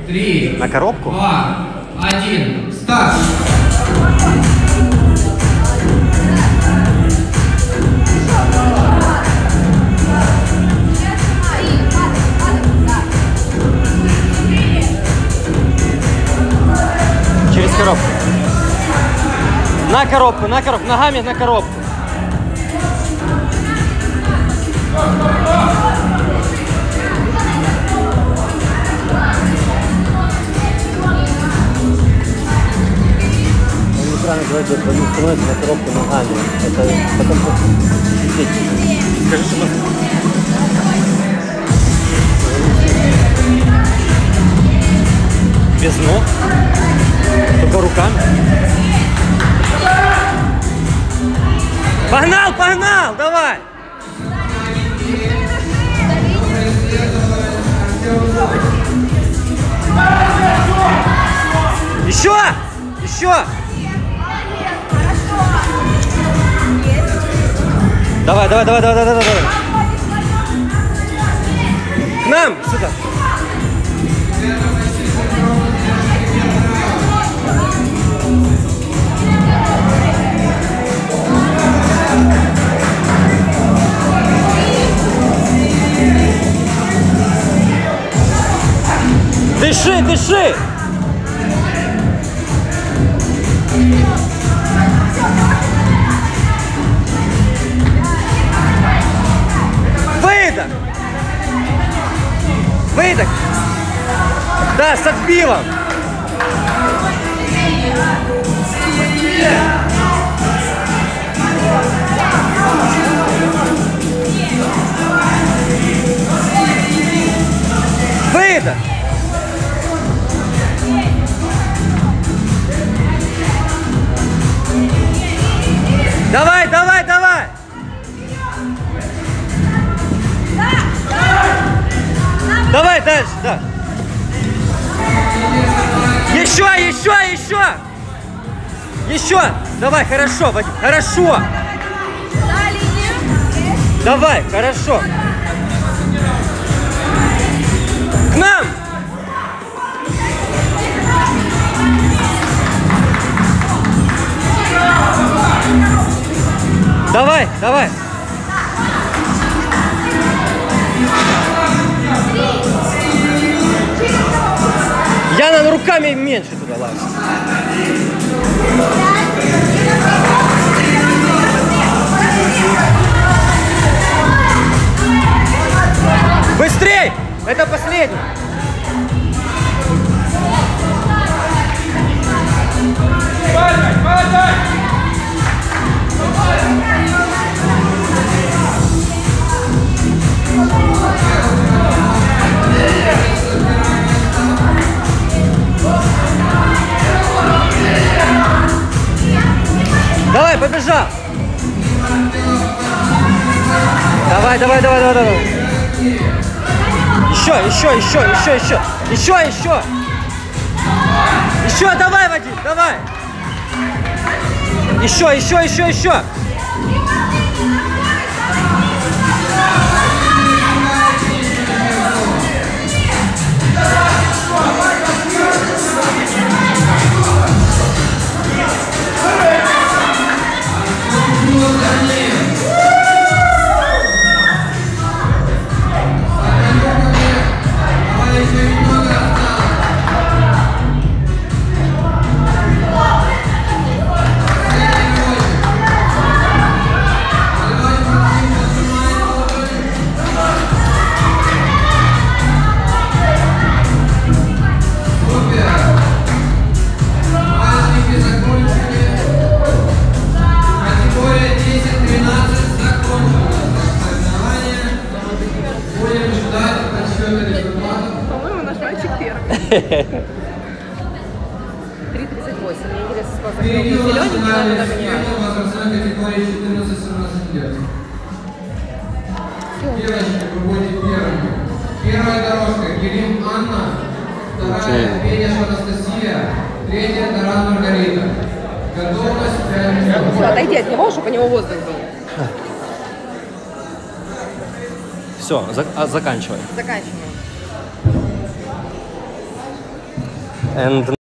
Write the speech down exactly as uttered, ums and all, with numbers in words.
три, на коробку? два, один, старт! Через коробку. На коробку, на коробку, ногами на коробку. Неправильно говорить, что они становятся на коробку ногами. Это потом скажи, что мы... Без ног, только руками. Погнал, погнал, давай! Еще! Еще! Давай, давай, давай, давай, давай, давай. К нам, сюда. Дыши, дыши! Выдох! Выдох! Да, с отбивом! Выдох! Давай, давай, давай! Давай дальше, да. Еще, еще, еще. Еще. Давай, хорошо, Вадим, хорошо. Давай, хорошо. К нам. Давай, давай. Яна, руками меньше туда лазит. Быстрей! Это последний. Падай, падай! Давай, побежал! Давай, давай, давай, давай, давай! Еще, еще, еще, еще, еще! Еще, еще! Еще, давай, Вадим, давай! Еще, еще, еще, еще! три тридцать восемь. Мне интересно, сколько зелененький, надо понимать. Девочки, вы будете первыми. Первая дорожка Кирилл Анна, вторая Федя Анастасия, третья Таран Маргарита. Готовность пять минут. Все, отойди от него, чтобы у него воздух был. Все, за, а, заканчивай. Заканчиваем. And